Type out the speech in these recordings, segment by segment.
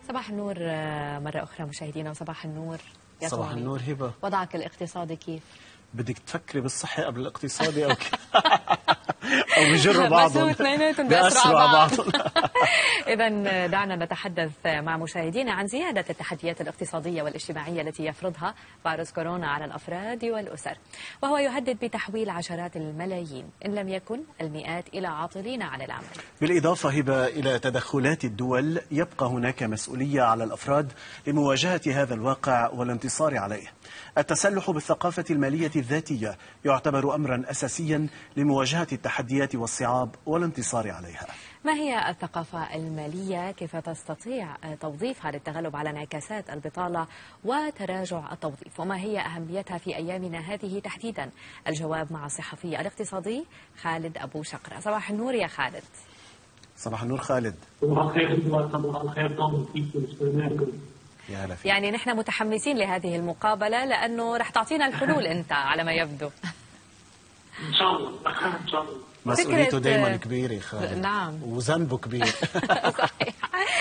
صباح النور مرة أخرى مشاهدينا، وصباح النور يا صباح النور هبة. وضعك الاقتصادي كيف؟ بدك تفكري بالصحي قبل الاقتصادي أو أو بيجروا بعضهم بيأثروا على بعضهم. إذا دعنا نتحدث مع مشاهدينا عن زيادة التحديات الاقتصادية والاجتماعية التي يفرضها فيروس كورونا على الأفراد والأسر، وهو يهدد بتحويل عشرات الملايين إن لم يكن المئات إلى عاطلين عن العمل. بالإضافة هبة إلى تدخلات الدول، يبقى هناك مسؤولية على الأفراد لمواجهة هذا الواقع والانتصار عليه. التسلح بالثقافة المالية الذاتية يعتبر أمرا أساسيا لمواجهة التحديات والصعاب والانتصار عليها. ما هي الثقافة المالية؟ كيف تستطيع توظيفها للتغلب على انعكاسات البطالة وتراجع التوظيف؟ وما هي أهميتها في أيامنا هذه تحديدا؟ الجواب مع الصحفي الاقتصادي خالد أبو شقرة. صباح النور يا خالد. صباح النور خالد. صباح الخير. صباح الخير. يعني نحن متحمسين لهذه المقابلة لأنه رح تعطينا الحلول أنت على ما يبدو. إن شاء الله. إن شاء الله. مسؤوليته دائما كبيرة خالد. نعم. وذنبه كبير. صحيح.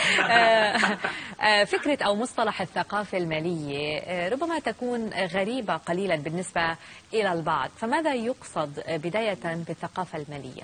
فكرة أو مصطلح الثقافة المالية ربما تكون غريبة قليلا بالنسبة إلى البعض، فماذا يقصد بداية بالثقافة المالية؟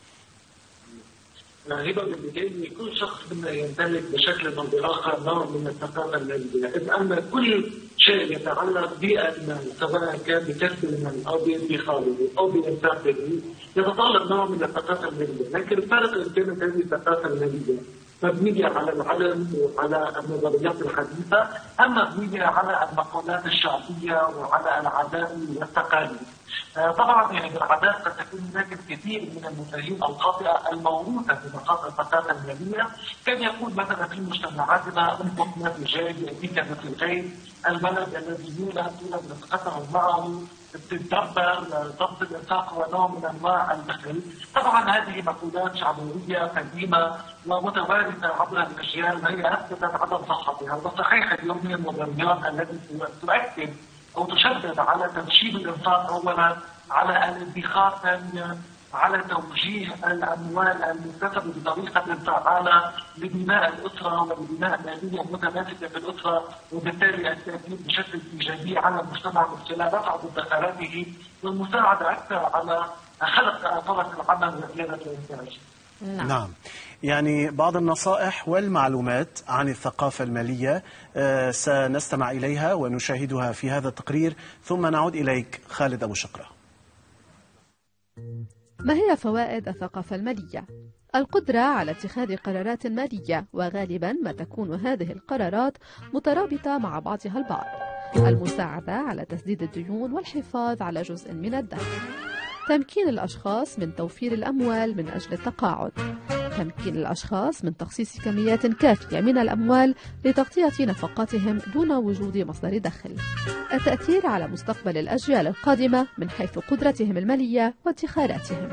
هبة، بالبداية كل شخص منا يمتلك بشكل أو بآخر نوع من الثقافة المالية، إذ أن كل شيء يتعلق بالمال سواء كان بكسب المال أو بادخاره أو بإنفاقه يتطلب نوع من الثقافة المالية، لكن الفرق بين هذه الثقافة المالية مبنية على العلم وعلى النظريات الحديثة، أما مبنية على المقولات الشعبية وعلى العادات والتقاليد. طبعا يعني بالعادات قد تكون هناك الكثير من المفاهيم الخاطئه الموروثه في مقاطع الثقافه الماليه، كان يقول مثلا في مجتمعاتنا انفق ما في جيب ياتيك ما في الغيب، البلد الذي يولد تتقطع معه، تتدبر، ضبط الانفاق هو نوع من انواع البخل. طبعا هذه مقولات شعبويه قديمه ومتوارثه عبر الاجيال، وهي اثبتت عدم صحتها، والصحيح اليوم هي النظريات التي تؤكد أو تشدد على تنشيب الإنفاق أولا، على الادخار ثانيا، على توجيه الأموال المكتسبة بطريقة فعالة لبناء الأسرة ولبناء مالية متماسكة في الأسرة، وبالتالي التأثير بشكل إيجابي على المجتمع من خلال رفع مدخراته والمساعدة أكثر على خلق فرص العمل وزيادة الإنتاج. نعم، يعني بعض النصائح والمعلومات عن الثقافة المالية سنستمع إليها ونشاهدها في هذا التقرير، ثم نعود إليك خالد أبو شقرة. ما هي فوائد الثقافة المالية؟ القدرة على اتخاذ قرارات مالية، وغالبا ما تكون هذه القرارات مترابطة مع بعضها البعض. المساعدة على تسديد الديون والحفاظ على جزء من الدخل. تمكين الأشخاص من توفير الأموال من أجل التقاعد. تمكين الأشخاص من تخصيص كميات كافية من الأموال لتغطية نفقاتهم دون وجود مصدر دخل. التأثير على مستقبل الأجيال القادمة من حيث قدرتهم المالية وادخاراتهم.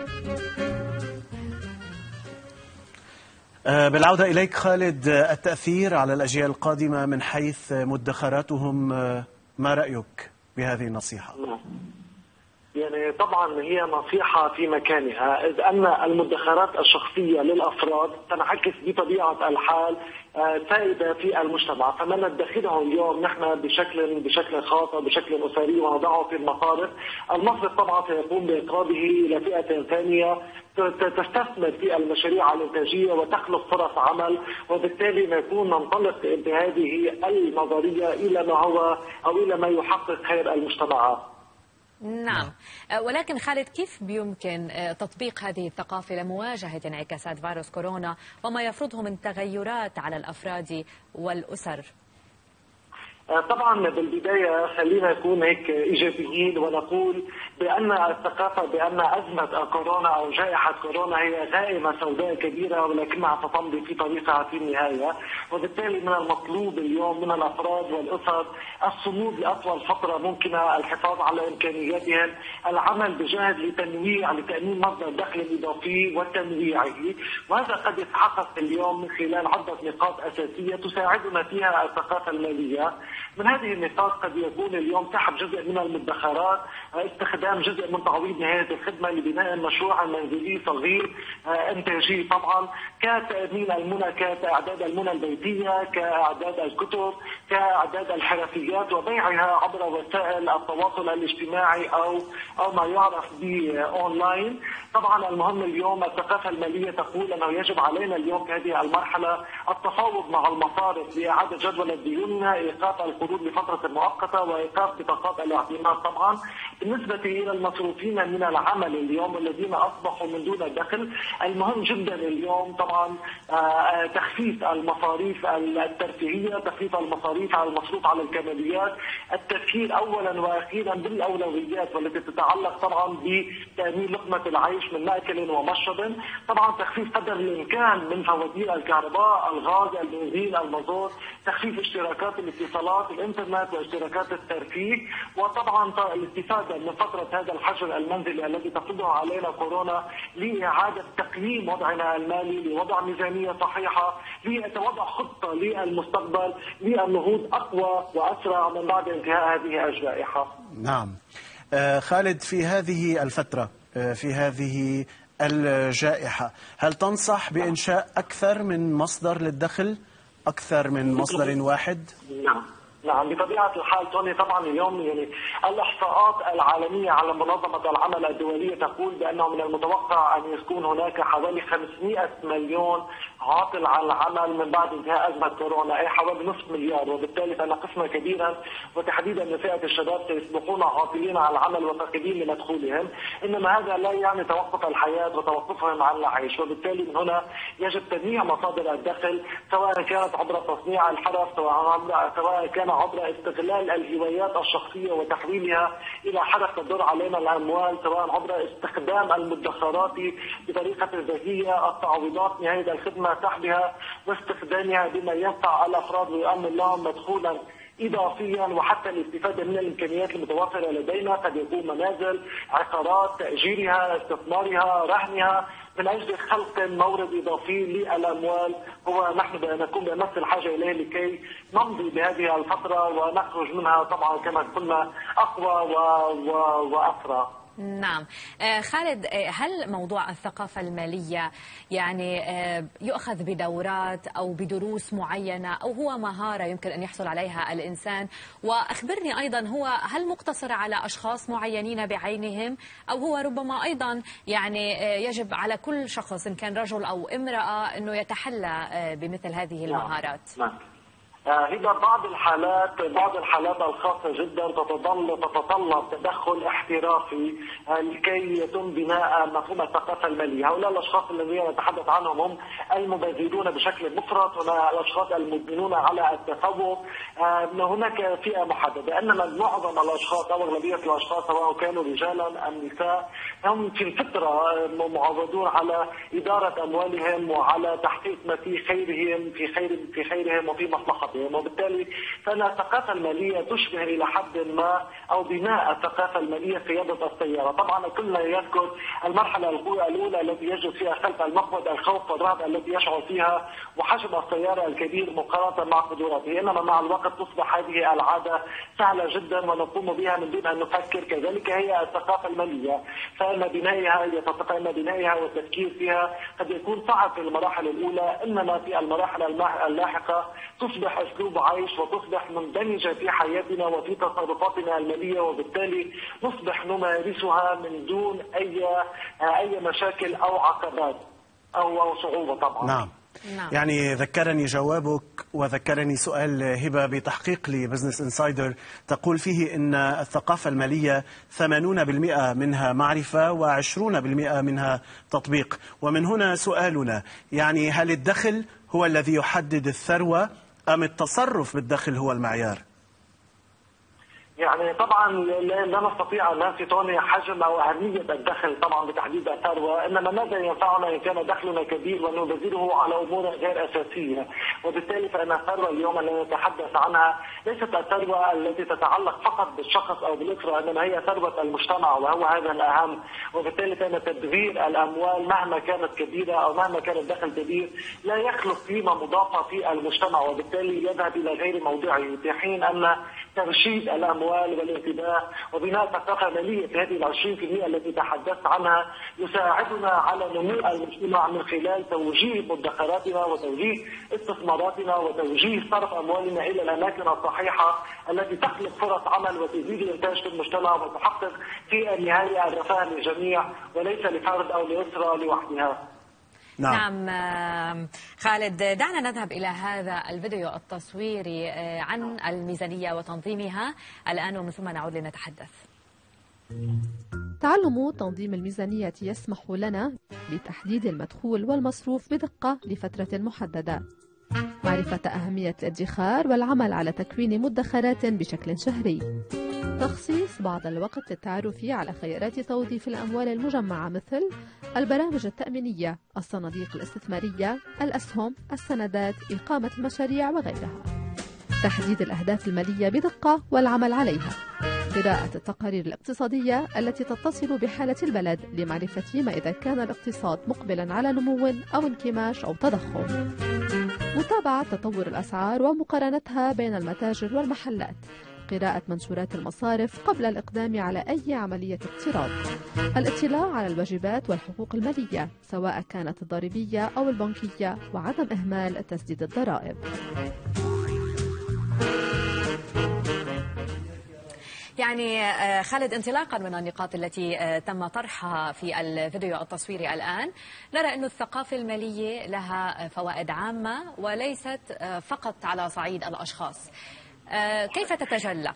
بالعودة إليك خالد، التأثير على الأجيال القادمة من حيث مدخراتهم، ما رأيك بهذه النصيحة؟ يعني طبعا هي نصيحة في مكانها، إذ أن المدخرات الشخصية للأفراد تنعكس بطبيعة الحال فائدة في المجتمع، فما ندخره اليوم نحن بشكل خاص وبشكل أسري ونضعه في المصارف، المصرف طبعا سيقوم بإقراضه إلى فئة ثانية تستثمر في المشاريع الإنتاجية وتخلق فرص عمل، وبالتالي نكون ننطلق بهذه النظرية إلى ما هو أو إلى ما يحقق خير المجتمعات. نعم، ولكن خالد، كيف بيمكن تطبيق هذه الثقافة لمواجهة انعكاسات فيروس كورونا وما يفرضه من تغيرات على الأفراد والأسر؟ طبعا بالبداية خلينا نكون هيك إيجابيين ونقول بأن الثقافة بأن أزمة كورونا أو جائحة كورونا هي غائمة سوداء كبيرة ولكنها ستمضي في طريقها في النهاية، وبالتالي من المطلوب اليوم من الأفراد والأسر الصمود لأطول فترة ممكنة، الحفاظ على إمكانياتهم، العمل بجهد لتأمين مصدر دخل إضافي وتنويعه، وهذا قد يتحقق اليوم من خلال عدة نقاط أساسية تساعدنا فيها الثقافة المالية. من هذه النقاط قد يكون اليوم سحب جزء من المدخرات، استخدام جزء من تعويض نهاية الخدمة لبناء مشروع منزلي صغير إنتاجي طبعا، كتأمين المنى، كإعداد المنى البيتية، كإعداد الكتب، كإعداد الحرفيات وبيعها عبر وسائل التواصل الاجتماعي أو ما يعرف بأونلاين. طبعا المهم اليوم الثقافة المالية تقول أنه يجب علينا اليوم في هذه المرحلة التفاوض مع المصارف لإعادة جدول الديون، إيقاف القروض لفترة مؤقتة وإيقاف بطاقات الاعتماد. طبعا بالنسبة إلى المصروفين من العمل اليوم الذين أصبحوا من دون دخل، المهم جدا اليوم طبعا تخفيف المصاريف الترفيهية، تخفيف المصاريف على المصروف على الكماليات، التفكير أولا وأخيرا بالأولويات والتي تتعلق طبعا بتأمين لقمة العيش من مأكل ومشرب. طبعا تخفيف قدر الإمكان من فواتير الكهرباء، الغاز، البنزين، المازوت، تخفيف اشتراكات الاتصالات، الإنترنت واشتراكات الترفيه، وطبعا الاستفادة من فترة هذا الحجر المنزلي الذي تفرضه علينا كورونا لإعادة تقييم وضعنا المالي، لوضع ميزانية صحيحة، لوضع خطة للمستقبل، للنهوض أقوى وأسرع من بعد انتهاء هذه الجائحة. نعم. خالد، في هذه الفترة، في هذه الجائحة، هل تنصح بإنشاء أكثر من مصدر للدخل، أكثر من مصدر واحد؟ نعم بطبيعة الحال توني. طبعا اليوم الإحصاءات العالمية على منظمة العمل الدولية تقول بأنه من المتوقع أن يكون هناك حوالي 500 مليون عاطل عن العمل من بعد انتهاء أزمة كورونا، أي حوالي نصف مليار، وبالتالي فإن قسما كبيرا وتحديدا من فئة الشباب سيصبحون عاطلين عن العمل وفاقدين لمدخولهم. إنما هذا لا يعني توقف الحياة وتوقفهم عن العيش، وبالتالي من هنا يجب تنويع مصادر الدخل، سواء كانت عبر تصنيع الحرف، سواء كان عبر استغلال الهوايات الشخصية وتحويلها إلى حرف تدور علينا الأموال، سواء عبر استخدام المدخرات بطريقة ذكية، التعويضات نهاية الخدمة سحبها واستخدامها بما ينفع الأفراد ويؤمن لهم مدخولا إضافيا، وحتى الاستفادة من الإمكانيات المتوفرة لدينا، قد يكون منازل، عقارات، تأجيرها، استثمارها، رهنها، من أجل خلق مورد إضافي للأموال هو نحن نكون بأمس الحاجة إليه لكي نمضي بهذه الفترة ونخرج منها طبعا كما قلنا أقوى وأسرع. نعم. خالد، هل موضوع الثقافة المالية يعني يؤخذ بدورات أو بدروس معينة، أو هو مهارة يمكن أن يحصل عليها الإنسان؟ وأخبرني أيضا، هو هل مقتصر على أشخاص معينين بعينهم، أو هو ربما أيضا يعني يجب على كل شخص إن كان رجل أو امرأة أنه يتحلى بمثل هذه المهارات؟ نعم. هي بعض الحالات الخاصة جدا تتطلب تدخل احترافي لكي يتم بناء مفهوم الثقافة المالية. هؤلاء الأشخاص الذين نتحدث عنهم هم المبادرون بشكل مفرط، والأشخاص المدمنون على التفوق. هناك فئة محددة، إنما معظم الأشخاص أو أغلبية الأشخاص سواء كانوا رجالا أم نساء هم في الفطرة معودون على إدارة أموالهم وعلى تحقيق ما في خيرهم وفي مصلحتهم، وبالتالي فإن الثقافة المالية تشبه إلى حد ما أو بناء الثقافة المالية قيادة السيارة. طبعا كلنا يذكر المرحلة الأولى التي يجد فيها خلف المقود الخوف والرهبة التي يشعر فيها وحجم السيارة الكبير مقارنة مع قدراته، إنما مع الوقت تصبح هذه العادة سهلة جدا ونقوم بها من دون أن نفكر. كذلك هي الثقافة المالية، فإن بنائها والتفكير فيها قد يكون صعب في المراحل الأولى، إنما في المراحل اللاحقة تصبح أسلوب عيش وتصبح مندمجة في حياتنا وفي تصرفاتنا المالية، وبالتالي نصبح نمارسها من دون أي مشاكل أو عقبات أو صعوبة طبعا. نعم. يعني ذكرني جوابك وذكرني سؤال هبة بتحقيق لبزنس انسايدر تقول فيه إن الثقافة المالية 80% منها معرفة و20% منها تطبيق. ومن هنا سؤالنا، يعني هل الدخل هو الذي يحدد الثروة أم التصرف بالدخل هو المعيار؟ يعني طبعا لا نستطيع ان نصف حجم او اهميه الدخل طبعا بتحديد الثروه، انما ماذا ينفعنا ان كان دخلنا كبير ونبذله على امور غير اساسيه، وبالتالي فان الثروه اليوم التي نتحدث عنها ليست الثروه التي تتعلق فقط بالشخص او بالاسره، انما هي ثروه المجتمع وهو هذا الاهم، وبالتالي فان تدبير الاموال مهما كانت كبيره او مهما كان الدخل كبير لا يخلق قيمه مضافه في المجتمع، وبالتالي يذهب الى غير موضعه، في حين ان ترشيد الاموال والانتباه وبناء ثقافه ماليه في هذه ال 20% التي تحدثت عنها يساعدنا على نمو المجتمع من خلال توجيه مدخراتنا وتوجيه استثماراتنا وتوجيه صرف اموالنا الى الاماكن الصحيحه التي تخلق فرص عمل وتزيد الانتاج في المجتمع وتحقق في النهايه الرفاه للجميع وليس لفرد او لاسره لوحدها. نعم خالد، دعنا نذهب إلى هذا الفيديو التصويري عن الميزانية وتنظيمها الآن، ومن ثم نعود لنتحدث. تعلم تنظيم الميزانية يسمح لنا بتحديد المدخول والمصروف بدقة لفترة محددة، معرفة أهمية الادخار والعمل على تكوين مدخرات بشكل شهري، تخصيص بعض الوقت للتعرف على خيارات توظيف الأموال المجمعة مثل البرامج التأمينية، الصناديق الاستثمارية، الأسهم، السندات، إقامة المشاريع وغيرها، تحديد الأهداف المالية بدقة والعمل عليها، قراءة التقارير الاقتصادية التي تتصل بحالة البلد لمعرفة ما إذا كان الاقتصاد مقبلا على نمو أو انكماش أو تضخم، متابعة تطور الأسعار ومقارنتها بين المتاجر والمحلات، قراءة منشورات المصارف قبل الإقدام على أي عملية اقتراض، الاطلاع على الواجبات والحقوق المالية سواء كانت الضريبية أو البنكية، وعدم إهمال تسديد الضرائب. يعني خالد، انطلاقا من النقاط التي تم طرحها في الفيديو التصويري الآن، نرى أن الثقافة المالية لها فوائد عامة وليست فقط على صعيد الأشخاص. كيف تتجلى؟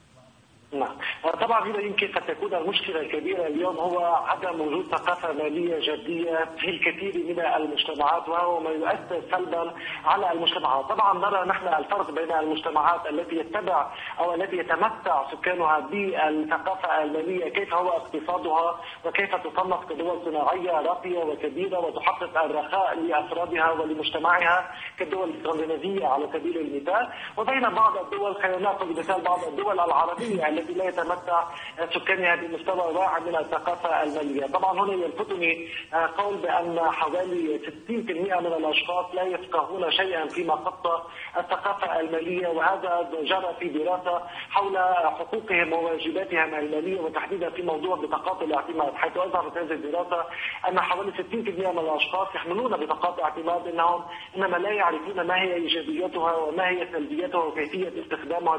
نعم، طبعا هنا يمكن قد تكون المشكله الكبيره اليوم هو عدم وجود ثقافه ماليه جديه في الكثير من المجتمعات، وهو ما يؤثر سلبا على المجتمعات. طبعا نرى نحن الفرق بين المجتمعات التي يتبع او التي يتمتع سكانها بالثقافه الماليه، كيف هو اقتصادها وكيف تصنف كدول صناعيه راقيه وكبيره وتحقق الرخاء لافرادها ولمجتمعها كالدول الاسكندنافيه على سبيل المثال، وبين بعض الدول، خلينا ناخذ مثال بعض الدول العربيه التي لا يتمتع سكانها بمستوى واعي من الثقافه الماليه. طبعا هنا يلفتني قول بان حوالي 60% من الاشخاص لا يفقهون شيئا فيما خص الثقافه الماليه، وهذا جرى في دراسه حول حقوقهم وواجباتهم الماليه وتحديدا في موضوع بطاقات الاعتماد، حيث اظهرت هذه الدراسه ان حوالي 60% من الاشخاص يحملون بطاقات اعتماد انما لا يعرفون ما هي ايجابياتها وما هي سلبياتها وكيفيه استخدامها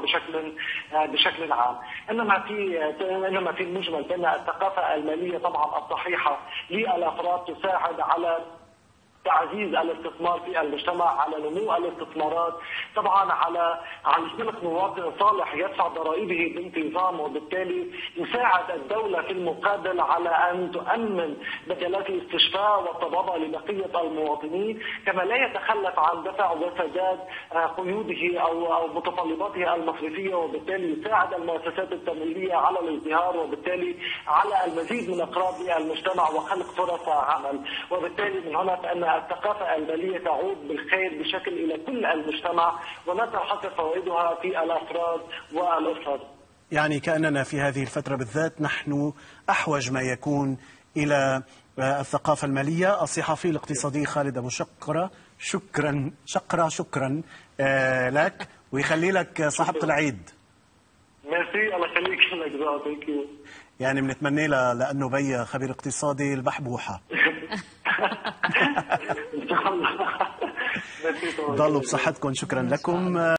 بشكل عام. انما في المجمل بان الثقافه الماليه طبعا الصحيحه للافراد تساعد على تعزيز الاستثمار في المجتمع، على نمو الاستثمارات، طبعا على خلق مواطن صالح يدفع ضرائبه بانتظام، وبالتالي يساعد الدوله في المقابل على ان تؤمن مجالات الاستشفاء والطبابه لبقيه المواطنين، كما لا يتخلف عن دفع وسداد قيوده او متطلباته المصرفيه، وبالتالي يساعد المؤسسات التمويليه على الازدهار، وبالتالي على المزيد من اقراض للمجتمع وخلق فرص عمل. وبالتالي من هنا فان الثقافة المالية تعود بالخير بشكل إلى كل المجتمع ولا تنحصر فوائدها في الأفراد والأسر. يعني كأننا في هذه الفترة بالذات نحن أحوج ما يكون إلى الثقافة المالية. الصحفي الاقتصادي خالد أبو شقرة، شكرا لك، ويخلي لك صاحبة العيد. ميرسي، الله يخليك. يعني بنتمنى لأنه بي خبير اقتصادي البحبوحة. ضلوا بصحتكم، شكرا لكم.